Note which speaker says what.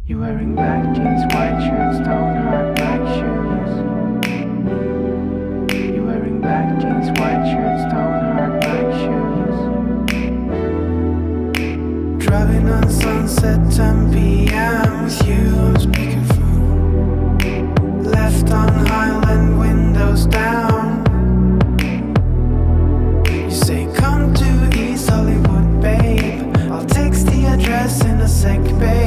Speaker 1: You wearing black jeans, white shirts, stone hard black shoes. You wearing black jeans, white shirts, stone hard black shoes. Driving on Sunset 10 p.m. with you on speakerphone. Left on Highland, windows down. You say come to East Hollywood, babe. I'll text the address in a sec, babe.